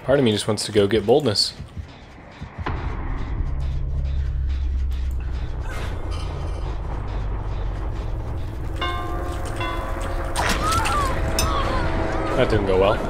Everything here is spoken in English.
Part of me just wants to go get boldness. That didn't go well.